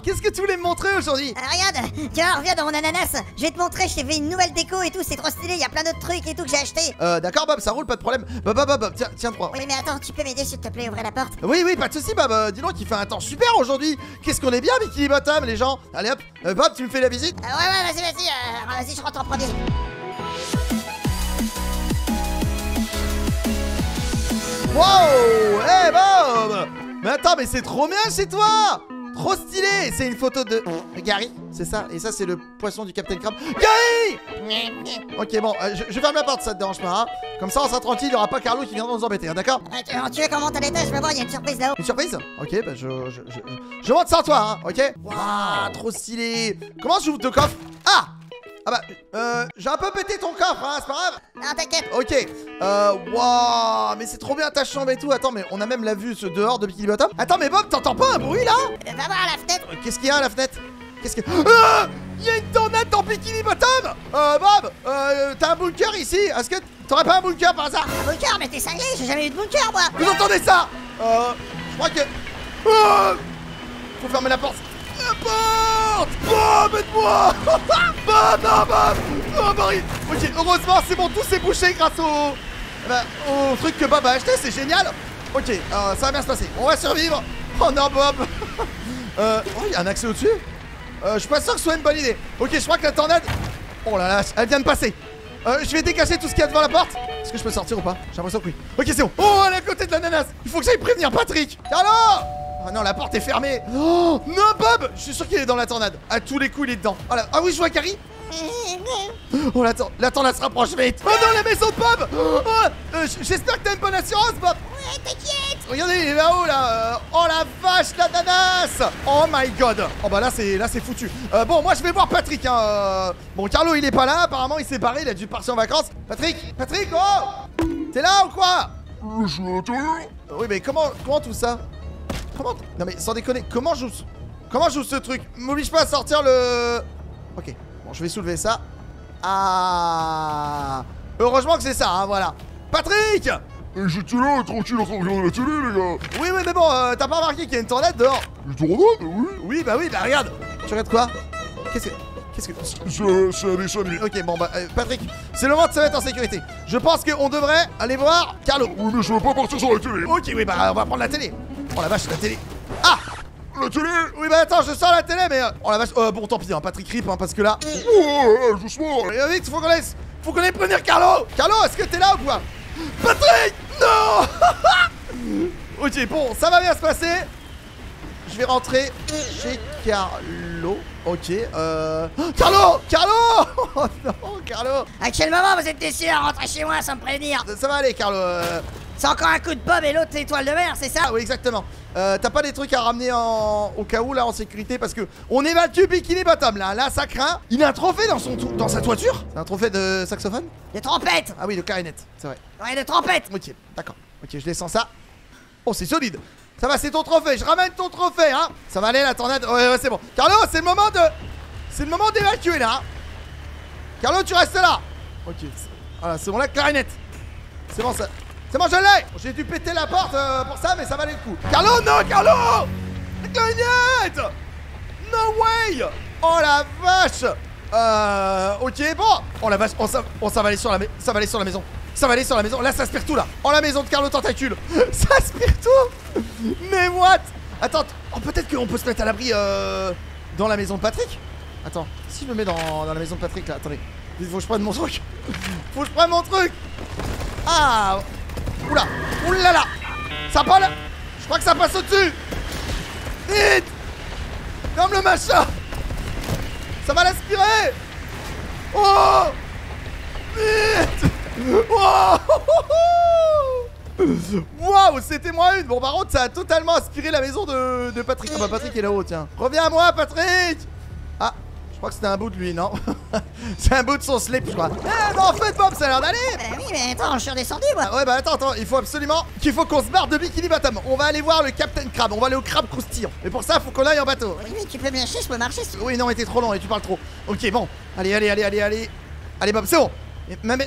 qu'est-ce que tu voulais me montrer aujourd'hui? Regarde, tiens, reviens dans mon ananas. Je vais te montrer, je t'ai fait une nouvelle déco et tout, c'est trop stylé, il y a plein d'autres trucs et tout que j'ai acheté. D'accord Bob, ça roule, pas de problème. Bob, tiens 3. Oui, mais attends, tu peux m'aider s'il te plaît, ouvrir la porte? Oui, pas de soucis Bob, dis donc il fait un temps super aujourd'hui. Qu'est-ce qu'on est bien Bikini Bottom les gens. Allez hop, Bob tu me fais la visite? Ouais, vas-y, je rentre en premier. Wow, hey Bob. Mais attends, mais c'est trop bien chez toi. Trop stylé. C'est une photo de Gary, c'est ça? Et ça c'est le poisson du Captain Crab. Gary. Ok bon, je ferme la porte, ça te dérange pas hein. Comme ça on sera tranquille, il n'y aura pas Carlo qui viendra nous embêter, hein, d'accord? Tu veux qu'on monte à l'étage? Je vais voir, il y a une surprise là-haut. Une surprise? Ok, bah je monte sans toi, hein, ok? Waouh, trop stylé. Comment j'ouvre ton coffre? Ah bah, j'ai un peu pété ton coffre, hein, c'est pas grave. Non, t'inquiète. Ok, waouh, mais c'est trop bien ta chambre et tout. Attends, mais on a même la vue ce dehors de Bikini Bottom. Attends, mais Bob, t'entends pas un bruit là? Va voir à la fenêtre. Qu'est-ce qu'il y a à la fenêtre? Qu'est-ce que... Ah, il y a une tornade dans Bikini Bottom. Bob, t'as un bunker ici? Est-ce que t'aurais pas un bunker par hasard? Un bunker? Mais t'es cinglé, j'ai jamais eu de bunker moi. Vous entendez ça? Je crois que... faut fermer la porte. La porte! Bob, aide-moi! Bob, non, Bob! Oh, Barry! Ok, heureusement, c'est bon, tout s'est bouché grâce au truc que Bob a acheté, c'est génial! Ok, ça va bien se passer, on va survivre! Oh non, Bob! Oh, il y a un accès au-dessus? Je suis pas sûr que ce soit une bonne idée. Ok, je crois que la tornade... Oh là là, elle vient de passer. Je vais dégager tout ce qu'il y a devant la porte. Est-ce que je peux sortir ou pas? J'ai l'impression que oui. Ok, c'est bon. Oh, elle est à côté de l'ananas. Il faut que j'aille prévenir Patrick. Carlo! Oh non, la porte est fermée. Oh non, Bob! Je suis sûr qu'il est dans la tornade. À tous les coups, il est dedans. Oh là. Ah oui, je vois Carrie. Oh, la tornade se rapproche vite. Oh non, la maison de Bob. Oh, j'espère que t'as une bonne assurance, Bob. Ouais, t'inquiète. Regardez, il est là-haut, là. Oh la vache, l'ananas. Oh my god. Oh bah là, c'est foutu. Bon, moi, je vais voir Patrick, hein. Bon, Carlo, il est pas là. Apparemment, il s'est barré. Il a dû partir en vacances. Patrick, oh. T'es là ou quoi? Je suis à terre. Oui, mais comment tout ça? Comment? Non mais sans déconner, comment je joue ce truc? M'oblige pas à sortir le... Ok, bon je vais soulever ça. Ah, heureusement que c'est ça, hein, voilà. Patrick! Et j'étais là, tranquille, en train de regarder la télé, les gars. Oui, mais bon, t'as pas remarqué qu'il y a une tornade dehors? Une tornade, oui. Oui, bah regarde. Tu regardes quoi? Qu'est-ce que... C'est un dessin animé. Ok, bon bah, Patrick, c'est le moment de se mettre en sécurité. Je pense qu'on devrait aller voir Carlo. Oui, mais je veux pas partir sur la télé. Ok, oui, bah on va prendre la télé. Oh la vache, la télé. Ah! La télé. Oui, bah attends, je sors la télé, mais... Oh la vache, bon tant pis, hein, Patrick rip, hein, parce que là... Oh, doucement. Vite, faut qu'on aille prévenir Carlo. Carlo, est-ce que t'es là ou quoi? Patrick! Non. Ok, bon, ça va bien se passer. Je vais rentrer chez Carlo. Ok, Carlo! Oh non, Carlo! À quel moment vous êtes déçus à rentrer chez moi sans me prévenir? Ça va aller, Carlo. C'est encore un coup de Bob et l'autre l'étoile de mer, c'est ça? Ah oui, exactement. T'as pas des trucs à ramener au cas où, là, en sécurité? Parce que on évacue Bikini Bottom, là. Là, ça craint. Il a un trophée dans sa toiture? C'est un trophée de saxophone? De trompette! Ah oui, de clarinette, c'est vrai. Ouais, de trompette! Ok, d'accord. Ok, je descends ça. Oh, c'est solide. Ça va, c'est ton trophée. Je ramène ton trophée, hein. Ça va aller, la tornade. Ouais, c'est bon. Carlo, c'est le moment d'évacuer, là. Carlo, tu restes là. Ok. Voilà, c'est bon, la clarinette. C'est bon, ça. C'est bon, je l'ai. J'ai dû péter la porte pour ça, mais ça valait le coup. Carlo, non, Carlo. La clarinette. No way. Oh, la vache. Ok, bon. Oh, la vache. Oh, ça va aller sur la maison. Ça va aller sur la maison. Là, ça aspire tout, là. Oh, la maison de Carlo Tentacule. Ça aspire tout. Mais what? Attends. Oh, peut-être qu'on peut se mettre à l'abri dans la maison de Patrick. Attends. Si je me mets dans la maison de Patrick, là. Attendez. Il faut que je prenne mon truc. Faut que je prenne mon truc. Ah. Oula. Oulala. Ça part là. Je crois que ça passe au-dessus. Vite. Comme le machin. Ça va l'aspirer. Oh. Vite. Waouh, c'était moins une. Bon, par contre, ça a totalement aspiré la maison de Patrick. Ah bah, Patrick est là-haut, tiens. Reviens à moi, Patrick. Ah, je crois que c'était un bout de lui, non? C'est un bout de son slip, je crois. Eh, mais en fait, Bob, ça a l'air d'aller. Oui, mais attends, je suis redescendu, moi. Ah ouais, bah attends, il faut absolument qu'on se barre de Bikini Bottom. On va aller voir le Captain Crab. On va aller au crabe croustillant. Mais pour ça, faut qu'on aille en bateau. Oui, mais tu peux me lâcher, je peux marcher. Oui, non, mais t'es trop long et tu parles trop. Ok, bon. Allez. Allez, Bob, c'est bon. Non.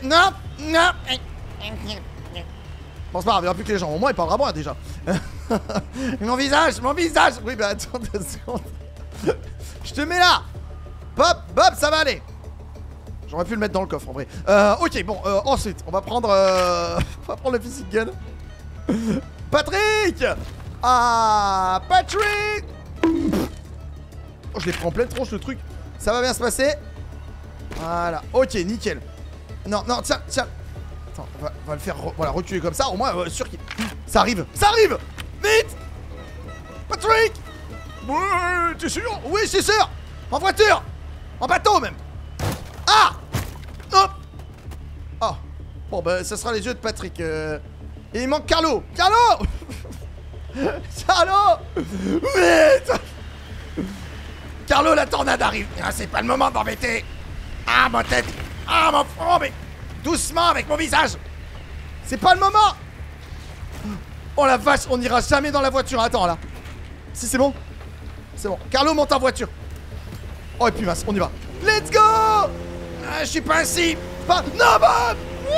Bon, c'est pas grave, il n'y aura plus que les gens. Au moins, il parlera moins déjà. Mon visage. Oui, bah attends 2 secondes. Je te mets là. Bob, ça va aller. J'aurais pu le mettre dans le coffre en vrai. Ok, bon, ensuite, on va prendre on va prendre le physique gun. Patrick. Ah, Patrick. Oh, je l'ai pris en pleine tronche le truc. Ça va bien se passer. Voilà, ok, nickel. Non, tiens. Attends, on va le faire voilà, reculer comme ça. Au moins, sûr qu'il... Ça arrive. Vite. Patrick. Ouais, t'es sûr? Oui, je suis sûr. En voiture. En bateau même. Ah. Hop. Oh. Bon, bah, ça sera les yeux de Patrick. Et il manque Carlo. Carlo. Vite. Carlo, la tornade arrive. Ah, c'est pas le moment d'embêter. Ah, ma tête. Ah, mon front, mais doucement avec mon visage. C'est pas le moment. Oh la vache, on n'ira jamais dans la voiture. Attends, là. Si, c'est bon. C'est bon. Carlo, monte en voiture. Oh, et puis mince, on y va. Let's go. Ah, je suis pas ainsi. Non, Bob.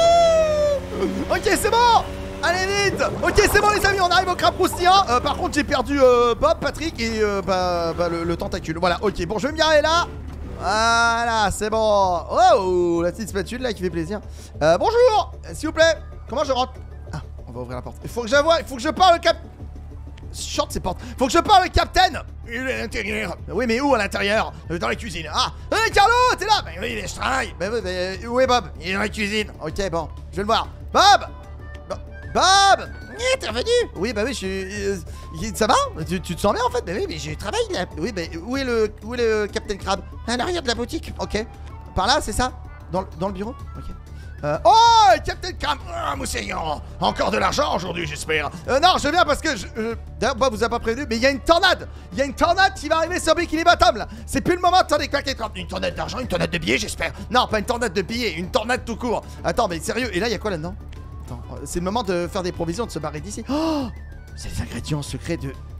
Ok, c'est bon. Allez, vite. Ok, c'est bon, les amis, on arrive au crabe croustillant. Par contre, j'ai perdu Bob, Patrick et le tentacule. Voilà, ok, bon, je vais me garer là. Voilà, c'est bon. Oh, la petite spatule là qui fait plaisir. Bonjour, s'il vous plaît. Comment je rentre? Ah, on va ouvrir la porte. Il faut que je parle au cap... Short ces portes. Faut que je parle au capitaine. Il est à l'intérieur. Oui, mais où à l'intérieur? Dans la cuisine. Ah, hey, Carlo, t'es là? Ben oui, je travaille. Mais où est Bob? Il est dans la cuisine. Ok, bon, je vais le voir. Bob. Bob. T'es revenu? Oui, bah oui, je suis... ça va? Tu te sens bien en fait? Bah oui, mais je travaille là. Oui, mais où est le Captain Crab? À l'arrière de la boutique. Ok. Par là, c'est ça? Dans le bureau? Ok. Oh, Captain Crab. Ah, Moussaillon. Encore de l'argent aujourd'hui, j'espère. Non, je viens parce que d'ailleurs, Bob vous a pas prévenu, mais il y a une tornade. Il y a une tornade qui va arriver sur Bikini Bottom là. C'est plus le moment de tenter Captain Crab. Une tornade d'argent, une tornade de billets, j'espère. Non, pas une tornade de billets, une tornade tout court. Attends, mais sérieux, et là, il y a quoi là-dedans? Attends, c'est le moment de faire des provisions, de se barrer d'ici. Oh, c'est les ingrédients secrets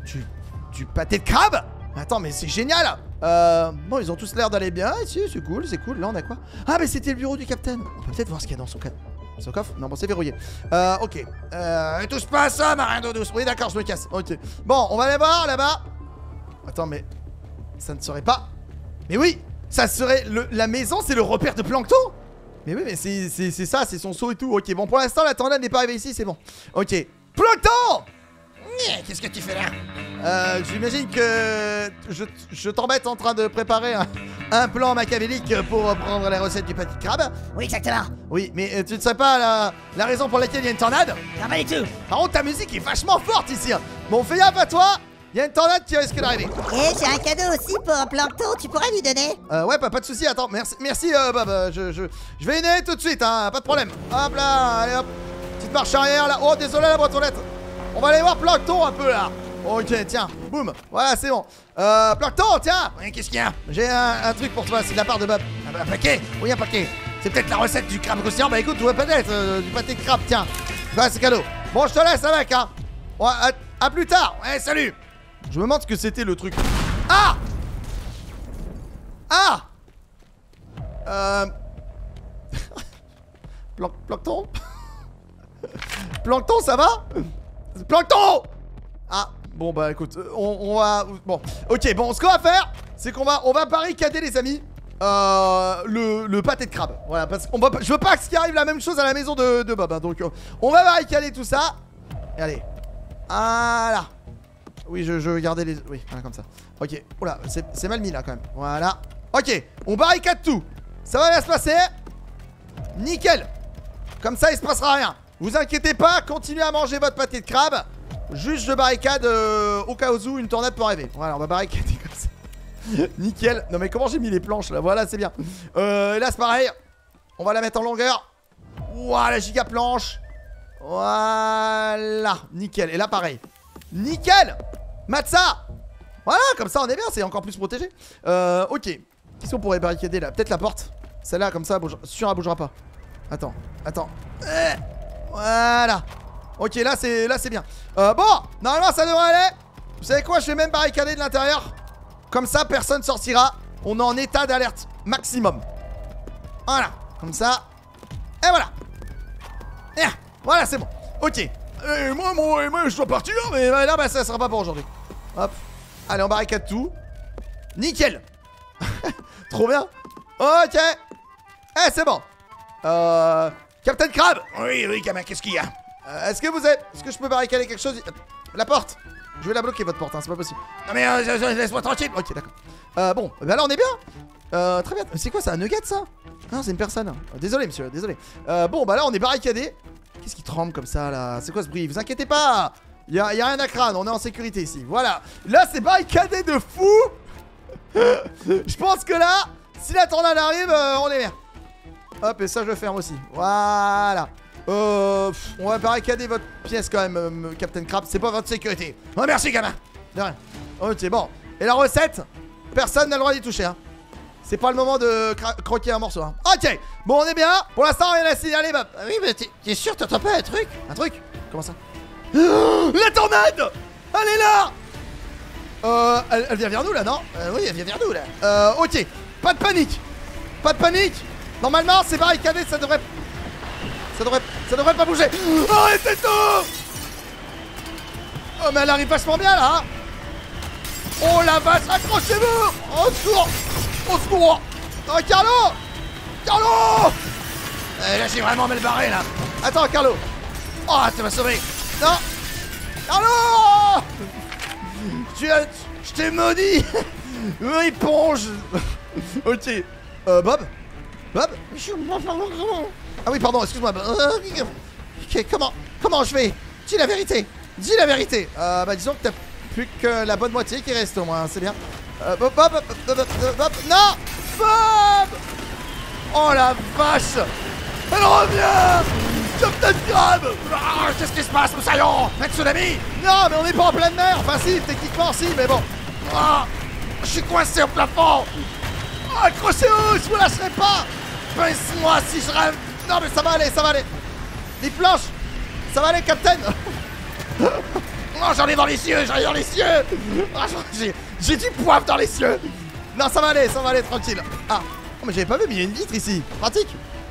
du pâté de crabe. Attends, mais c'est génial. Bon, ils ont tous l'air d'aller bien ici, c'est cool, c'est cool. Là, on a quoi? Ah, mais c'était le bureau du capitaine. On peut peut-être voir ce qu'il y a dans son coffre. Non, bon, c'est verrouillé. Ok. Touche pas à ça, marin d'eau douce. Oui, d'accord, je me casse. Ok. Bon, on va aller voir là-bas. Attends, mais ça ne serait pas... Mais oui, ça serait... La maison, c'est le repère de Plancton. Mais oui, mais c'est ça, c'est son seau et tout. Ok, bon, pour l'instant, la tornade n'est pas arrivée ici, c'est bon. Ok. Plancton! Qu'est-ce que tu fais là? J'imagine que je t'embête en train de préparer un plan machiavélique pour prendre les recettes du pâté de crabe. Oui, exactement. Oui, mais tu ne sais pas la raison pour laquelle il y a une tornade? Non, pas du tout. Par contre, ta musique est vachement forte ici. Bon, fais gaffe à toi. Il y a une tornade qui risque d'arriver. Et j'ai un cadeau aussi pour Plancton, tu pourrais lui donner? Ouais, pas de soucis, attends, merci Bob, je vais y aller tout de suite, hein, pas de problème. Hop là, allez hop, petite marche arrière là. Oh, désolé la boîte aux lettres. On va aller voir Plancton un peu là. Ok, tiens, boum, voilà, c'est bon. Plancton, tiens. Oui, qu'est-ce qu'il y a? J'ai un truc pour toi, c'est de la part de Bob. Un paquet? Oui, un paquet. C'est peut-être la recette du crabe croustillant. Bah écoute, ouais, peut-être, du pâté de crabe, tiens. Bah, c'est cadeau. Bon, je te laisse avec, hein. Ouais, à plus tard. Ouais, salut. Je me demande ce que c'était le truc. Ah! Ah! Plancton? Plancton, ça va? Plancton! Ah, bon bah écoute, on va... Bon, ok, bon, ce qu'on va faire, c'est qu'on va barricader, les amis, le pâté de crabe. Voilà, parce qu'on va... Je veux pas qu'il arrive la même chose à la maison de Bob, hein, donc on va barricader tout ça. Et allez. Voilà. Oui, je veux garder les... Oui, voilà, comme ça. Ok, oula, c'est mal mis là quand même. Voilà. Ok, on barricade tout. Ça va bien se passer. Nickel. Comme ça, il se passera rien. Vous inquiétez pas, continuez à manger votre pâté de crabe. Juste je barricade au cas où une tornade peut arriver. Voilà, on va barricader comme ça. Nickel. Non mais comment j'ai mis les planches là? Voilà, c'est bien. Et là c'est pareil. On va la mettre en longueur. Voilà, giga planche. Voilà. Nickel. Et là pareil. Nickel. Matza. Voilà, comme ça on est bien, c'est encore plus protégé. Ok. Qu'est-ce qu'on pourrait barricader là? Peut-être la porte. Celle-là, comme ça, sûr, elle bougera pas. Attends. Voilà. Ok, là c'est bien. Bon, normalement ça devrait aller. Vous savez quoi, je vais même barricader de l'intérieur. Comme ça, personne sortira. On est en état d'alerte maximum. Voilà, comme ça. Et voilà. Et voilà, c'est bon. Ok. Et moi, je dois partir. Mais là, bah, ça sera pas pour aujourd'hui. Hop. Allez, on barricade tout. Nickel. Trop bien. Ok. Eh, c'est bon. Captain Crab. Oui, oui, gamin, qu'est-ce qu'il y a? Est-ce que je peux barricader quelque chose? La porte. Je vais la bloquer, votre porte, hein, c'est pas possible. Non mais laisse-moi tranquille. Ok, d'accord. Bon, bah là on est bien. Très bien. C'est quoi, c'est un nugget ça? Non, c'est une personne. Désolé, monsieur, désolé. Bon, bah là on est barricadé. Qu'est-ce qui tremble comme ça là? C'est quoi ce bruit? Vous inquiétez pas. Y'a rien à craindre, on est en sécurité ici. Voilà. Là c'est barricadé de fou. Je pense que là, si la tornade arrive, on est bien. Hop, et ça je le ferme aussi. Voilà. On va barricader votre pièce quand même, Captain Crab. C'est pas votre sécurité. Oh, merci, gamin. De rien. Ok, bon. Et la recette, personne n'a le droit d'y toucher, hein. C'est pas le moment de croquer un morceau, hein. Ok, bon, on est bien. Pour l'instant, rien à signaler, bah. Oui, mais t'es sûr, t'entends pas un truc? Un truc? Comment ça? La tornade! Elle est là! Elle vient vers nous, là, non? Oui, elle vient vers nous, là. Ok. Pas de panique. Pas de panique. Normalement, c'est barricadé, ça devrait pas bouger. Arrêtez tout! Oh, mais elle arrive vachement bien là, hein. Oh la vache, accrochez-vous! Au secours! Au secours! Oh, Carlo! Carlo! Là, j'ai vraiment mal barré, là. Attends, Carlo! Oh, tu m'as sauvé. Non! Carlo! Je t'ai maudit. Éponge! Ok. Bob? Bob? Ah oui, pardon, excuse-moi. Comment je vais? Dis la vérité. Dis la vérité. Bah disons que t'as plus que la bonne moitié qui reste au moins, c'est bien. Bob, non! Bob! Oh la vache! Elle revient! Captain Crab! Qu'est-ce qui se passe, Moussaillon? Un tsunami? Non, mais on n'est pas en pleine mer. Enfin si, techniquement si, mais bon. Je suis coincé au plafond. Accrochez-vous, je vous lâcherai pas. Pince-moi si je rêve. Non mais ça va aller, ça va aller. Les planches, ça va aller, Captain. Oh, j'en ai dans les cieux, j'en ai dans les cieux. J'ai du poivre dans les cieux. Non, ça va aller, tranquille. Ah, oh, mais j'avais pas vu, mais il y a une vitre ici. Pratique.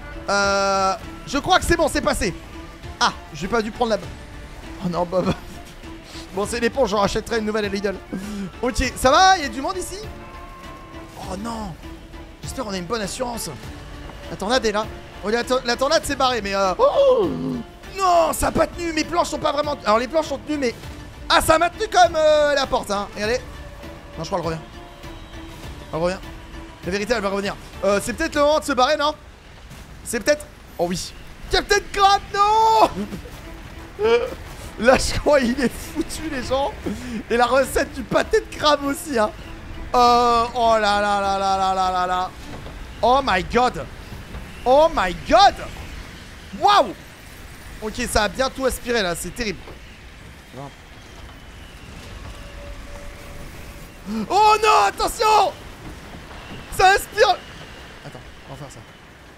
Je crois que c'est bon, c'est passé. Ah, j'ai pas dû prendre la... Oh non, Bob. Bon, c'est l'éponge, j'en rachèterai une nouvelle à Lidl. Ok, ça va? Il y a du monde ici? Oh non. J'espère qu'on a une bonne assurance. La tornade est là. Oh, la tornade s'est barrée, mais oh non, ça a pas tenu. Mes planches sont pas vraiment... Alors, les planches sont tenues, mais... Ah, ça m'a tenu comme la porte, hein. Regardez. Non, je crois qu'elle revient. Elle revient. La vérité, elle va revenir. C'est peut-être le moment de se barrer, non? C'est peut-être... Oh oui. Captain Crab, non. Là, je crois qu'il est foutu, les gens. Et la recette du pâté de crabe aussi, hein. Oh là là là là là là là là. Oh my god. Oh my god. Waouh. Ok, ça a bien tout aspiré, là. C'est terrible. Oh non, attention. Ça aspire. Attends, on va faire ça.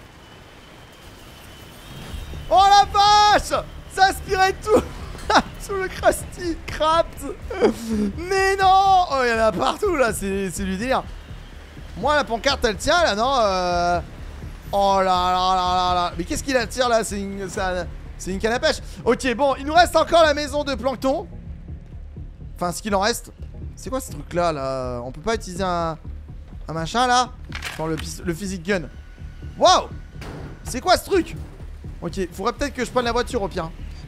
Oh la vache. Ça aspirait tout. Tout le Krusty Krab. Mais non. Oh, il y en a partout là, c'est du délire. Moi la pancarte elle tient là, non? Oh là là là là là. Mais qu'est-ce qu'il attire là? C'est une canne à pêche. Ok, bon, il nous reste encore la maison de plancton. Enfin, ce qu'il en reste. C'est quoi ce truc là? On peut pas utiliser un machin là? Dans le physique gun. Waouh. C'est quoi ce truc? Ok, faudrait peut-être que je prenne la voiture au pire.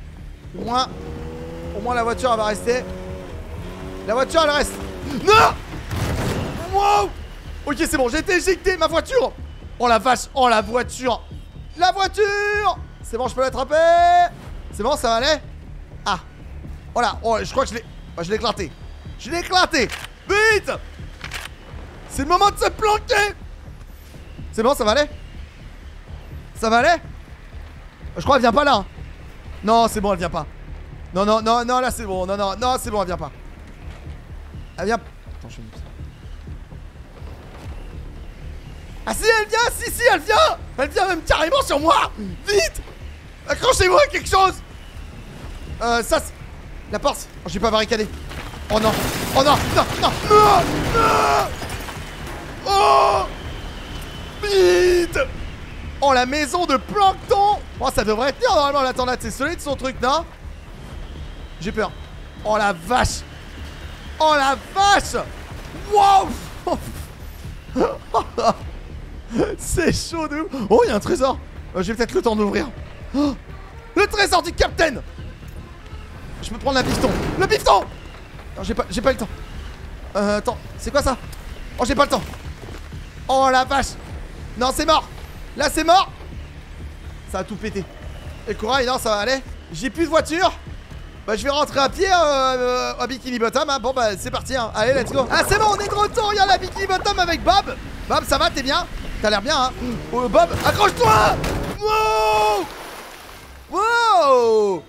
Au moins la voiture elle va rester. La voiture elle reste. Non. Wow. Ok, c'est bon, j'ai été éjecté ma voiture. Oh la vache, oh la voiture. La voiture. C'est bon, je peux l'attraper. C'est bon, ça va aller. Ah. Voilà, oh, je crois que je l'ai... Oh, je l'ai éclaté. Je l'ai éclaté. Vite. C'est le moment de se planquer. C'est bon, ça va aller. Ça va aller. Je crois qu'elle vient pas là, hein. Non, c'est bon, elle vient pas. Non, non, non, non, là c'est bon. Non, non, non, c'est bon, elle vient pas. Elle vient... Attends, je fais une piste. Ah si, elle vient, si, elle vient. Elle vient même carrément sur moi. Vite. Accrochez-vous à quelque chose. Ça, la porte. Oh, j'ai pas barricadé. Oh non. Oh non, non, non, non, non. Oh. Vite. Oh, la maison de plancton. Oh, ça devrait tenir normalement la tornade. C'est solide son truc, non? J'ai peur. Oh la vache. Oh la vache. Wow. C'est chaud de ouf. Oh, il y a un trésor. J'ai peut-être le temps d'ouvrir. Oh, le trésor du capitaine. Je peux prendre la piston. Le piston. Non, j'ai pas le temps. Attends, c'est quoi ça? Oh, j'ai pas le temps. Oh la vache. Non, c'est mort. Là, c'est mort. Ça a tout pété. Et corail, non, ça va aller. J'ai plus de voiture. Bah, je vais rentrer à pied à Bikini Bottom. Hein. Bon, bah, c'est parti. Hein. Allez, let's go. Ah, c'est bon, on est de retour. Regarde la Bikini Bottom avec Bob. Bob, ça va, t'es bien? T'as l'air bien, hein. Oh, Bob, accroche-toi. Wow. Wow.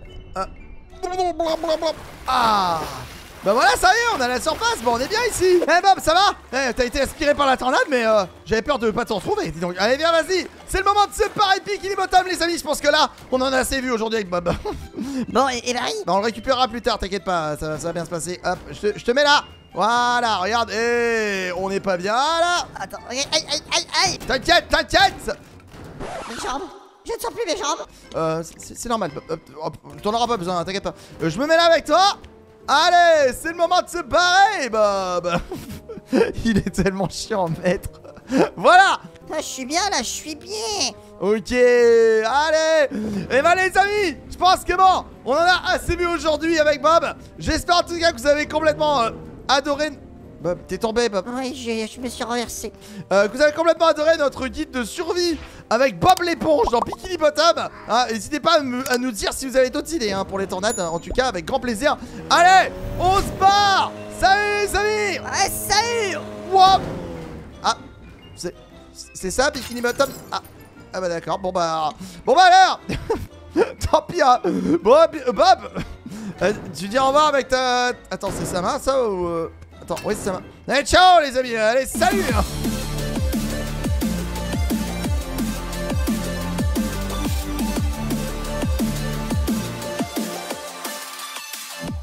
Ah. Bah voilà, ça y est, on a la surface, bon on est bien ici. Eh Bob, ça va? Eh, t'as été aspiré par la tornade, mais j'avais peur de pas t'en retrouver, dis donc. Allez viens, vas-y. C'est le moment de séparer Bikini Bottom, les amis. Je pense que là, on en a assez vu aujourd'hui avec Bob. Bon, et Barry? Bah on le récupérera plus tard, t'inquiète pas, ça va bien se passer. Hop, je te mets là. Voilà, regarde, on n'est pas bien là. Attends, aïe, aïe, aïe, aïe. T'inquiète. Mes jambes. Je ne sens plus mes jambes. C'est normal, t'en auras pas besoin, t'inquiète pas. Je me mets là avec toi. Allez, c'est le moment de se barrer, Bob. Il est tellement chiant, maître. Voilà. Ah, je suis bien là, je suis bien. Ok, allez. Et bah les amis, je pense que bon, on en a assez vu aujourd'hui avec Bob. J'espère en tout cas que vous avez complètement adoré... Bob, t'es tombé, Bob. Oui, je me suis renversé. Que vous avez complètement adoré notre guide de survie avec Bob l'éponge dans Bikini Bottom. N'hésitez pas à nous dire si vous avez d'autres idées pour les tornades. En tout cas, avec grand plaisir. Allez, on se barre. Salut les amis. Ouais, salut. Wow. Ah, c'est ça, Bikini Bottom. Ah bah d'accord, bon bah alors. Tant pis, hein. Bon, Bob, tu dis au revoir avec ta... Attends, c'est sa main, ça ou... Attends, oui, c'est sa main. Allez, ciao les amis, allez, salut.